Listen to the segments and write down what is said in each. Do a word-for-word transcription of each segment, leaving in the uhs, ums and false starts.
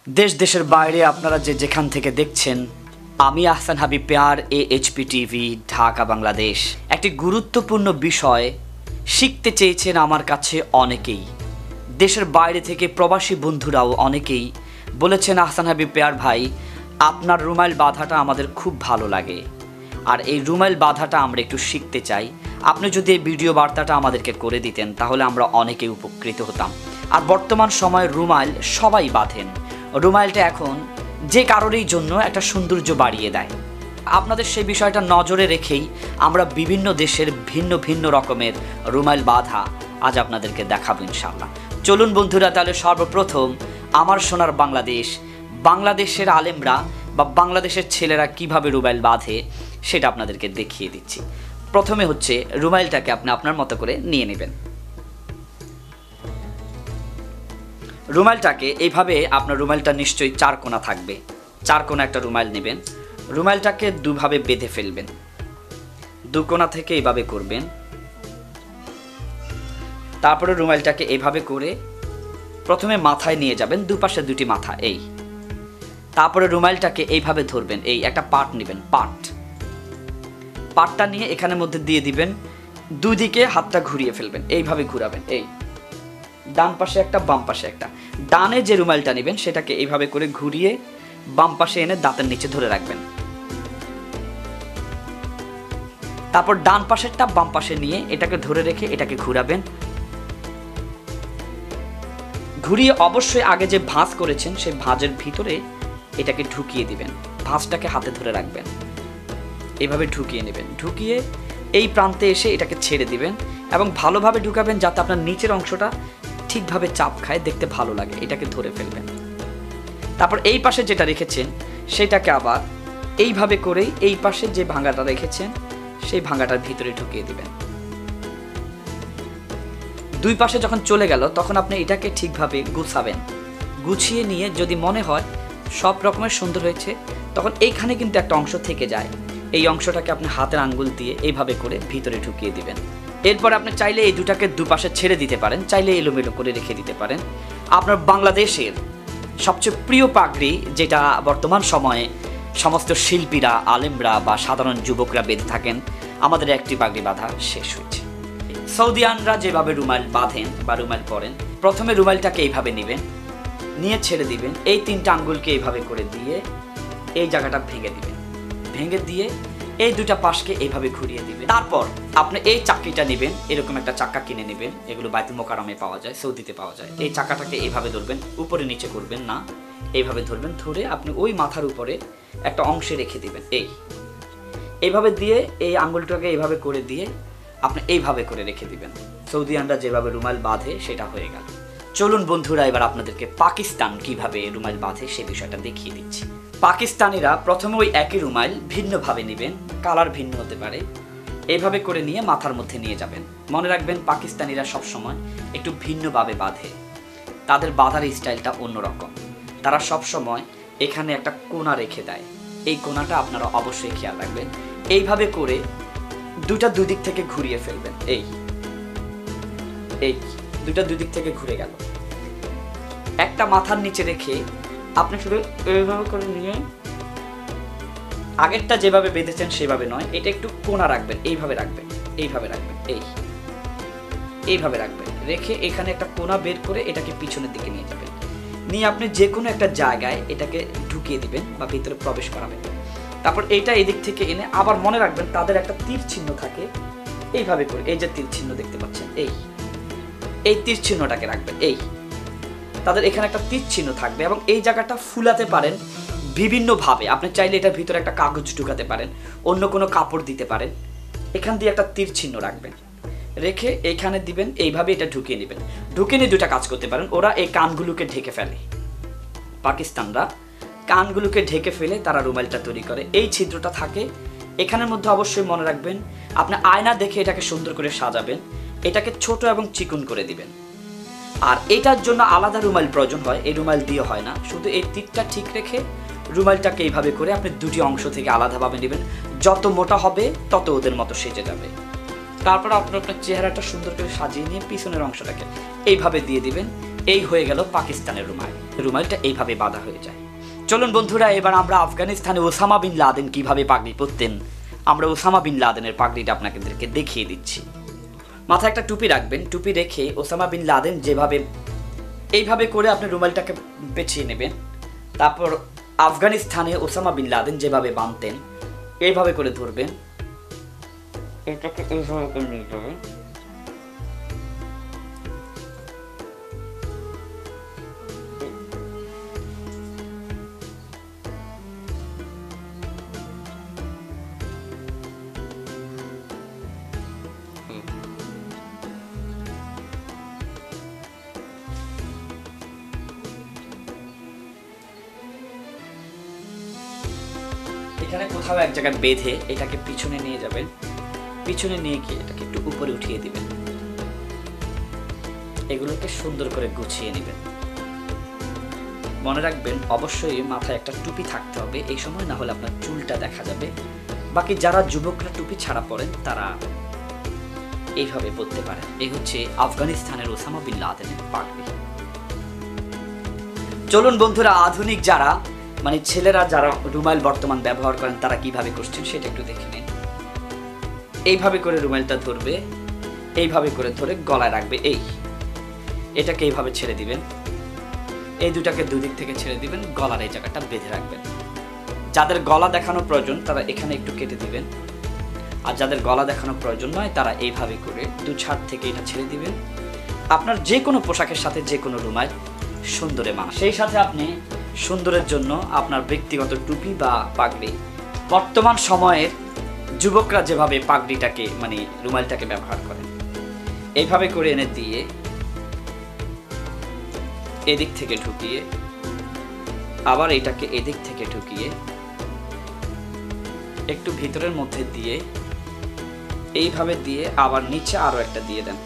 দেশ দেশের বাইরে আপনারা যে যেখান থেকে দেখছেন, আমি আহসান হাবিব পেয়ার, এএইচপি টিভি, ঢাকা, বাংলাদেশ। একটি গুরুত্বপূর্ণ বিষয় শিখতে চেয়েছেন আমার কাছে অনেকেই। দেশের বাইরে থেকে প্রবাসী বন্ধুরাও অনেকেই বলেছেন, আহসান হাবিব পেয়ার ভাই, আপনার রুমাইল বাঁধাটা আমাদের খুব ভালো লাগে, আর এই রুমাইল বাঁধাটা আমরা একটু শিখতে চাই। আপনি যদি এই ভিডিও বার্তাটা আমাদেরকে করে দিতেন তাহলে আমরা অনেকেই উপকৃত হতাম। আর বর্তমান সময়ে রুমাইল সবাই বাঁধেন। রুমাইলটা এখন যে কারোরই জন্য একটা সৌন্দর্য বাড়িয়ে দেয়। আপনাদের সেই বিষয়টা নজরে রেখেই আমরা বিভিন্ন দেশের ভিন্ন ভিন্ন রকমের রুমাইল বাঁধা আজ আপনাদেরকে দেখাবো ইনশাআল্লাহ। চলুন বন্ধুরা, তাহলে সর্বপ্রথম আমার সোনার বাংলাদেশ, বাংলাদেশের আলেমরা বা বাংলাদেশের ছেলেরা কিভাবে রুমাইল বাঁধে সেটা আপনাদেরকে দেখিয়ে দিচ্ছি। প্রথমে হচ্ছে রুমাইলটাকে আপনি আপনার মতো করে নিয়ে নেবেন। রুমাইলটাকে এইভাবে, আপনার রুমাইলটা নিশ্চয়ই চার কোণা থাকবে, চার কোণা একটা রুমাইল নেবেন। রুমাইলটাকে দুভাবে বেঁধে ফেলবেন, দু কোণা থেকে এইভাবে করবেন। তারপরে রুমাইলটাকে এইভাবে করে প্রথমে মাথায় নিয়ে যাবেন, দুপাশে দুটি মাথা, এই। তারপরে রুমাইলটাকে এইভাবে ধরবেন, এই একটা পাট নেবেন, পাট পাটটা নিয়ে এখানের মধ্যে দিয়ে দিবেন। দুই দিকে হাতটা ঘুরিয়ে ফেলবেন, এইভাবে ঘুরাবেন, এই ডান পাশে একটা, বাম পাশে একটা। ডানে যে রুমাইলটা নেবেন সেটাকে এইভাবে করে ঘুরিয়ে বাম পাশে এনে দাঁতের নিচে ধরে রাখবেন। তারপর ডান পাশেরটা বাম পাশে নিয়ে এটাকে ধরে রেখে এটাকে ঘুরাবেন। ঘুরিয়ে অবশ্যই আগে যে ভাঁজ করেছেন সেই ভাঁজের ভিতরে এটাকে ঢুকিয়ে দিবেন। ভাঁজটাকে হাতে ধরে রাখবেন, এইভাবে ঢুকিয়ে নেবেন। ঢুকিয়ে এই প্রান্তে এসে এটাকে ছেড়ে দিবেন এবং ভালোভাবে ঢুকাবেন যাতে আপনার নিচের অংশটা ঠিকভাবে চাপ খায়, দেখতে ভালো লাগে। এটাকে ধরে ফেলবেন। তারপর এই পাশে যেটা রেখেছেন সেটাকে আবার এইভাবে করেই এই পাশে যে ভাঙাটা রেখেছেন সেই ভাঙাটার ভিতরে ঢুকিয়ে দিবেন। দুই পাশে যখন চলে গেল তখন আপনি এটাকে ঠিকভাবে গুছাবেন। গুছিয়ে নিয়ে যদি মনে হয় সব রকমের সুন্দর হয়েছে, তখন এইখানে কিন্তু একটা অংশ থেকে যায়। এই অংশটাকে আপনি হাতের আঙ্গুল দিয়ে এইভাবে করে ভিতরে ঢুকিয়ে দিবেন। এরপর আপনি চাইলে এই দুটাকে দুপাশে ছেড়ে দিতে পারেন, চাইলে এলোমেলো করে রেখে দিতে পারেন। আপনার বাংলাদেশের সবচেয়ে প্রিয় পাগড়ি, যেটা বর্তমান সময়ে সমস্ত শিল্পীরা, আলেমরা বা সাধারণ যুবকরা বেঁধে থাকেন, আমাদের একটি পাগড়ি বাঁধা শেষ হয়েছে। সৌদিয়ানরা যেভাবে রুমাইল বাঁধেন বা রুমাইল পরেন, প্রথমে রুমাইলটাকে এইভাবে নেবেন, নিয়ে ছেড়ে দিবেন। এই তিনটা আঙ্গুলকে এইভাবে করে দিয়ে এই জায়গাটা ভেঙে দিবেন। ভেঙে দিয়ে এই দুটা পাশকে এইভাবে ঘুরিয়ে দিবেন। তারপর আপনি এই চাকরিটা নেবেন, এরকম একটা চাকা কিনে নেবেন, এগুলো বাইতুল মোকাররমে পাওয়া যায়, সৌদিতে পাওয়া যায়। এই চাকাটাকে এইভাবে ধরবেন, উপরে নিচে করবেন না, এইভাবে ধরবেন। ধরে আপনি ওই মাথার উপরে একটা অংশে রেখে দিবেন, এই এইভাবে দিয়ে এই আঙ্গুলটাকে এইভাবে করে দিয়ে আপনি এইভাবে করে রেখে দিবেন। সৌদিয়ানরা যেভাবে রুমাইল বাঁধে সেটা হয়ে গেল। চলুন বন্ধুরা, এবার আপনাদেরকে পাকিস্তান কিভাবে রুমাইল বাঁধে সে বিষয়টা দেখিয়ে দিচ্ছি। পাকিস্তানিরা প্রথমে ওই একই রুমাইল ভিন্নভাবে নেবেন, কালার ভিন্ন হতে পারে, এইভাবে করে নিয়ে মাথার মধ্যে নিয়ে যাবেন। মনে রাখবেন, পাকিস্তানিরা সবসময় একটু ভিন্নভাবে বাঁধে, তাদের বাঁধার স্টাইলটা অন্যরকম। তারা সবসময় এখানে একটা কোণা রেখে দেয়, এই কোণাটা আপনারা অবশ্যই খেয়াল রাখবেন। এইভাবে করে দুটা দুই দিক থেকে ঘুরিয়ে ফেলবেন, এই এই দুটা দুই দিক থেকে ঘুরে গেল। একটা মাথার নিচে রেখে আপনি শুধু এইভাবে করে নিয়ে, আগেরটা যেভাবে বেঁধেছেন সেভাবে নয়, এটা একটু কোণা রাখবেন, এইভাবে রাখবেন, এইভাবে রাখবেন, এই এইভাবে রাখবেন। রেখে এখানে একটা কোণা বের করে এটাকে পিছনের দিকে নিয়ে যাবেন। নিয়ে আপনি যে কোনো একটা জায়গায় এটাকে ঢুকিয়ে দিবেন বা ভিতরে প্রবেশ করাবেন। তারপর এইটা এদিক থেকে এনে আবার মনে রাখবেন তাদের একটা তীর চিহ্ন থাকে, এইভাবে করে এই যে তীর চিহ্ন দেখতে পাচ্ছেন, এই এই তীর চিহ্নটাকে রাখবেন। এই তাদের এখানে একটা তীর চিহ্ন থাকবে এবং এই জায়গাটা ফুলাতে পারেন বিভিন্নভাবে। আপনি চাইলে এটার ভিতরে একটা কাগজ ঢুকাতে পারেন, অন্য কোনো কাপড় দিতে পারেন। এখান দিয়ে একটা তীর চিহ্ন রাখবেন, রেখে এইখানে দিবেন, এইভাবে এটা ঢুকিয়ে নেবেন। ঢুকিয়ে নিয়ে দুটা কাজ করতে পারেন। ওরা এই কানগুলোকে ঢেকে ফেলে, পাকিস্তানরা কানগুলোকে ঢেকে ফেলে তারা রুমাইলটা তৈরি করে। এই ছিদ্রটা থাকে এখানের মধ্যে। অবশ্যই মনে রাখবেন, আপনি আয়না দেখে এটাকে সুন্দর করে সাজাবেন, এটাকে ছোট এবং চিকন করে দিবেন। আর এটার জন্য আলাদা রুমাইল প্রয়োজন হয়, এই রুমাইল দিয়ে হয় না। শুধু এই তীরটা ঠিক রেখে রুমাইলটাকে এইভাবে করে আপনি দুটি অংশ থেকে আলাদাভাবে নেবেন। যত মোটা হবে তত ওদের মতো সেজে যাবে। তারপর আপনি আপনার চেহারাটা সুন্দর করে সাজিয়ে নিয়ে পিছনের অংশটাকে এইভাবে দিয়ে দিবেন। এই হয়ে গেল পাকিস্তানের রুমাল। রুমালটা এইভাবে বাঁধা হয়ে যায়। চলুন বন্ধুরা, এবার আমরা আফগানিস্তানে ওসামা বিন লাদেন কিভাবে পাগড়ি পরতেন, আমরা ওসামা বিন লাদেনের পাগড়িটা আপনাদেরকে দেখিয়ে দিচ্ছি। মাথায় একটা টুপি রাখবেন, টুপি রেখে ওসামা বিন লাদেন যেভাবে এইভাবে করে আপনি রুমালটাকে পেঁচিয়ে নেবেন। তারপর আফগানিস্তানে ওসামা বিন লাদেন যেভাবে বাঁধতেন এইভাবে করে ধরবেন, এটাকে এইভাবে করে নিয়ে যাবেন। এখানে কোথাও এক জায়গায় বেঁধে এটাকে পিছনে নিয়ে যাবেন, পিছনে নিয়ে গিয়ে এটাকে একটু উপরে উঠিয়ে দিবেন। এগুলোকে সুন্দর করে গুছিয়ে নেবেন। মনে রাখবেন অবশ্যই মাথায় একটা টুপি থাকতে হবে এই সময়, না হলে আপনার চুলটা দেখা যাবে। বাকি যারা যুবকরা টুপি ছাড়া পরেন তারা এইভাবে পরতে পারেন। এই হচ্ছে আফগানিস্তানের ওসামা বিন লাদেনের পাগড়ি। চলুন বন্ধুরা, আধুনিক যারা মানে ছেলেরা যারা রুমাল বর্তমান ব্যবহার করেন তারা কিভাবে করছেন সেটা একটু দেখে নিন। এইভাবে করে রুমালটা ধরবে, এইভাবে করে ধরে গলায় রাখবে। এই এটাকে এইভাবে ছেড়ে দিবেন, এই দুটাকে দুদিক থেকে ছেড়ে দিবেন, গলার এই জায়গাটা বেঁধে রাখবেন। যাদের গলা দেখানো প্রয়োজন তারা এখানে একটু কেটে দিবেন, আর যাদের গলা দেখানো প্রয়োজন নয় তারা এইভাবে করে দু ছাড় থেকে এটা ছেড়ে দিবেন। আপনার যে কোনো পোশাকের সাথে যে কোনো রুমাল সুন্দরে মানায়। সেই সাথে আপনি সুন্দরের জন্য আপনার ব্যক্তিগত টুপি বা পাগড়ি, বর্তমান সময়ের যুবকরা যেভাবে পাগড়িটাকে মানে রুমালটাকে ব্যবহার করেন, এইভাবে করে এনে দিয়ে এদিক থেকে ঢুকিয়ে আবার এটাকে এদিক থেকে ঢুকিয়ে একটু ভিতরের মধ্যে দিয়ে এইভাবে দিয়ে আবার নিচে আরো একটা দিয়ে দেন।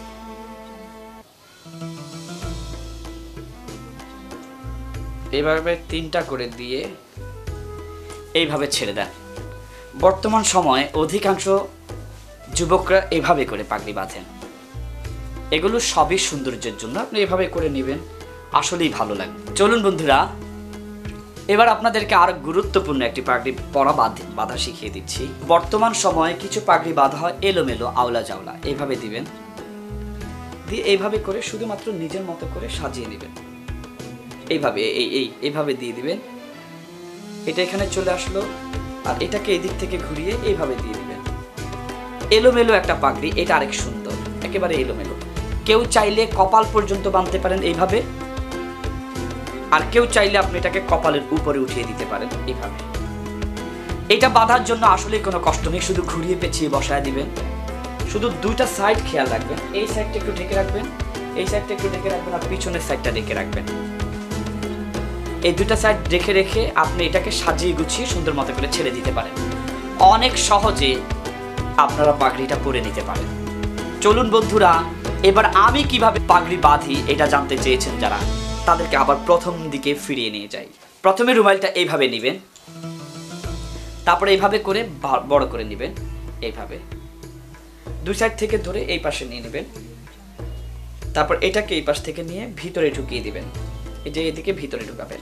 এইভাবে তিনটা করে দিয়ে এইভাবে ছেড়ে দেন। বর্তমান সময়ে অধিকাংশ যুবকরা এইভাবে করে পাগড়ি বাঁধেন। এগুলো সবই সৌন্দর্যের জন্য, আপনি এভাবে করে নেবেন, আসলেই ভালো লাগবে। চলুন বন্ধুরা, এবার আপনাদেরকে আর গুরুত্বপূর্ণ একটি পাগড়ি পরা বাঁধা শিখিয়ে দিচ্ছি। বর্তমান সময়ে কিছু পাগড়ি বাঁধা হয় এলোমেলো, আওলা জাওলা। এইভাবে দিবেন, দিয়ে এইভাবে করে শুধুমাত্র নিজের মতো করে সাজিয়ে নেবেন। এইভাবে এই এই এইভাবে দিয়ে দিবেন। এটা এখানে চলে আসলো, আর এটাকে এদিক থেকে ঘুরিয়ে এইভাবে দিয়ে দিবেন। এলোমেলো একটা পাগড়ি, এটা আরেক সুন্দর, একেবারে এলোমেলো। কেউ চাইলে কপাল পর্যন্ত বাঁধতে পারেন এইভাবে, আর কেউ চাইলে আপনি এটাকে কপালের উপরে উঠিয়ে দিতে পারেন এইভাবে। এটা বাঁধার জন্য আসলে কোনো কষ্ট নেই, শুধু ঘুরিয়ে পেঁচিয়ে বসায় দিবেন। শুধু দুইটা সাইড খেয়াল রাখবেন, এই সাইডটা একটু ঢেকে রাখবেন, এই সাইডটা একটু ঢেকে রাখবেন, আর পিছনের সাইডটা ঢেকে রাখবেন। এই দুটা সাইড রেখে রেখে আপনি এটাকে সাজিয়ে গুছিয়ে সুন্দর মতো করে ছেড়ে দিতে পারেন। অনেক সহজে আপনারা পাগড়িটা পরে নিতে পারেন। চলুন বন্ধুরা, এবার আমি কিভাবে পাগড়ি বাঁধি এটা জানতে চেয়েছেন যারা, তাদেরকে আবার প্রথম দিকে ফিরিয়ে নিয়ে যাই। প্রথমে রুমালটা এইভাবে নেবেন, তারপরে এইভাবে করে বড় করে নেবেন, এইভাবে দুই সাইড থেকে ধরে এই পাশে নিয়ে নেবেন। তারপর এটাকে এই পাশ থেকে নিয়ে ভিতরে ঢুকিয়ে দিবেন, এই যে এদিকে ভিতরে ঢুকাবেন।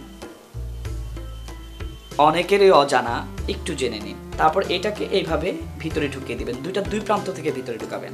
অনেকেরই অজানা, একটু জেনে নিন। তারপর এটাকে এইভাবে ভিতরে ঢুকিয়ে দিবেন, দুইটা দুই প্রান্ত থেকে ভিতরে ঢুকাবেন।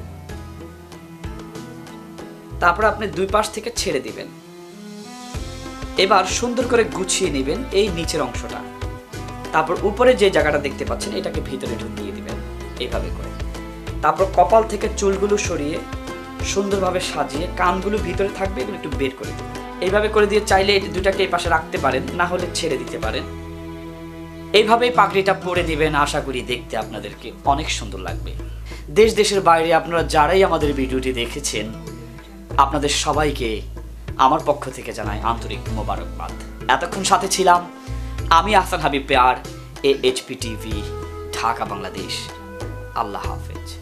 তারপর আপনি দুই পাশ থেকে ছেড়ে দিবেন। এবার সুন্দর করে গুছিয়ে নেবেন এই নিচের অংশটা। তারপর উপরে যে জায়গাটা দেখতে পাচ্ছেন এটাকে ভিতরে ঢুকিয়ে দিবেন এইভাবে করে। তারপর কপাল থেকে চুলগুলো সরিয়ে সুন্দরভাবে সাজিয়ে কানগুলো ভিতরে থাকবে, এগুলো একটু বের করে দেবেন। এইভাবে করে দিয়ে চাইলে এই দুটাকে এই পাশে রাখতে পারেন, না হলে ছেড়ে দিতে পারেন। এইভাবেই পাগড়িটা পরে দিবেন, আশা করি দেখতে আপনাদেরকে অনেক সুন্দর লাগবে। দেশ দেশের বাইরে আপনারা যারাই আমাদের ভিডিওটি দেখেছেন, আপনাদের সবাইকে আমার পক্ষ থেকে জানাই আন্তরিক মোবারকবাদ। এতক্ষণ সাথে ছিলাম আমি Ahsan Habib Peyar, A H P TV, Dhaka, Bangladesh. আল্লাহ হাফেজ।